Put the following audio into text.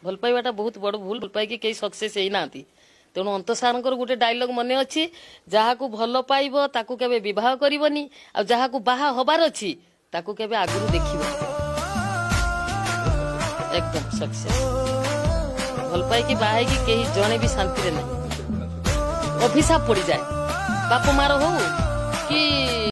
भल पाइबाटा बहुत बड़ भूल भल पाइकी कई सक्सेस होना तेणु अंत सार गोटे डायलॉग मन अच्छी जहाँ को भल पाइब ताकू केबे विवाह करबनी आ जहाँ को बाहा हबार अच्छी ताकू केबे आगुरु देखिब एकदम सक्सेस भल पाइकी बाहाई कहीं जड़े भी शांति नहीं अभिशाप पड़ जाए बाप मार हो कि